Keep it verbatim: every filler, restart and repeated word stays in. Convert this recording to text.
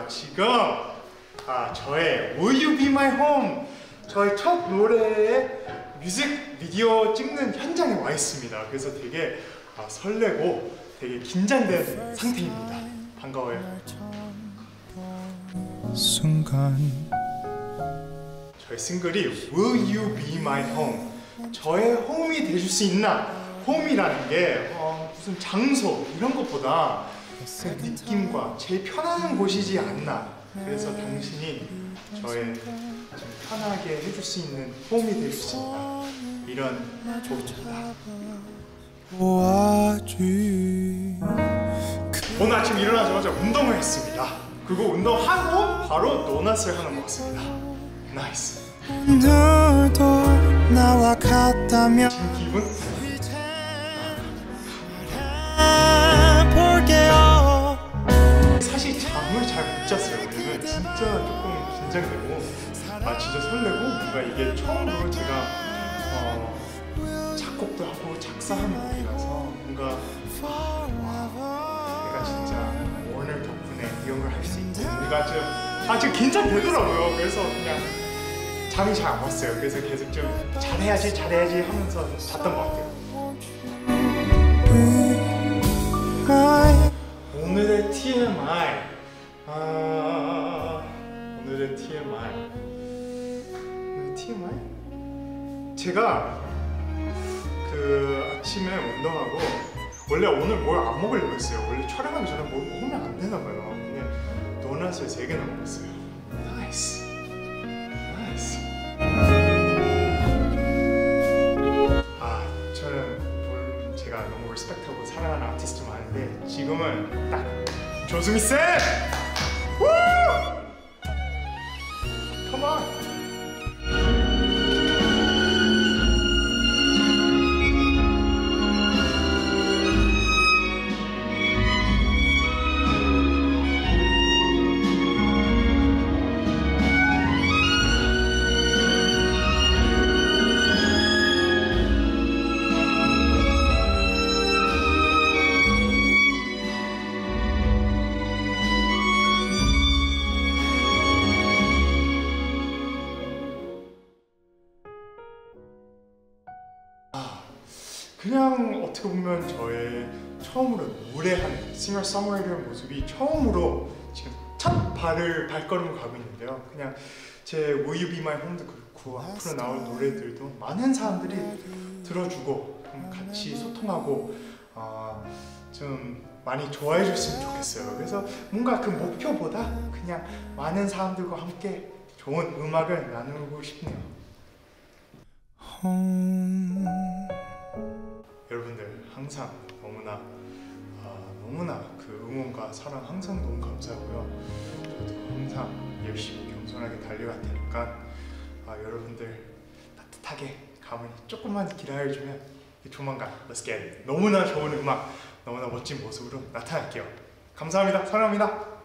지금 아, 저의 Will You Be My Home 저의 첫 노래의 뮤직비디오 찍는 현장에 와 있습니다. 그래서 되게 아, 설레고 되게 긴장된 상태입니다. 반가워요. 순간 저의 싱글이 Will You Be My Home 저의 홈이 되줄 수 있나? 홈이라는 게 어, 무슨 장소 이런 것보다 그 느낌과 제일 편안한 곳이지 않나. 그래서 당신이 저의 좀 편하게 해줄 수 있는 홈이 될 수 있다. 이런 곡입니다. 오늘 아침 일어나자마자 운동을 했습니다. 그리고 운동하고 바로 도넛을 하나 먹었습니다. 나이스. 오늘도 나와 같다면 지금 기분? 사실 잠을 잘 못 잤어요. 오늘은 진짜 조금 긴장되고 아 진짜 설레고 뭔가 이게 처음으로 제가 어, 작곡도 하고 작사하는 곡이라서 뭔가 와, 내가 진짜 오늘 덕분에 이런 걸 할 수 있고 뭔가 좀 아 지금 긴장되더라고요. 그래서 그냥 잠이 잘 안 왔어요. 그래서 계속 좀 잘해야지 잘해야지 하면서 잤던 것 같아요. 오늘의 티엠아이 아... 오늘의 티엠아이 오늘 티엠아이? 제가 그 아침에 운동하고 원래 오늘 뭘 안 먹으려고 했어요. 원래 촬영하기 전에 뭘 먹으면 안 되나봐요. 근데 도넛을 세 개나 먹었어요. 나이스 나이스. 아 저는 뭘 제가 너무 리스펙트하고 사랑하는 아티스트 많은데 지금은 딱 조수미 쌤! 우! 컴온! 그냥 어떻게 보면 저의 처음으로 노래하는 싱어송라이터의 모습이 처음으로 지금 첫 발을 발걸음을 가고 있는데요. 그냥 제 Will You Be My Home도 그렇고 앞으로 나올 노래들도 많은 사람들이 들어주고 같이 소통하고 어, 좀 많이 좋아해 줬으면 좋겠어요. 그래서 뭔가 그 목표보다 그냥 많은 사람들과 함께 좋은 음악을 나누고 싶네요. 음... 여러분들 항상 너무나 아, 너무나 그 응원과 사랑 항상 너무 감사하고요. 저도 항상 열심히 겸손하게 달려갈 테니까 아, 여러분들 따뜻하게 가만히 조금만 기다려주면 조만간 Let's get it. 너무나 좋은 음악, 너무나 멋진 모습으로 나타날게요. 감사합니다. 사랑합니다.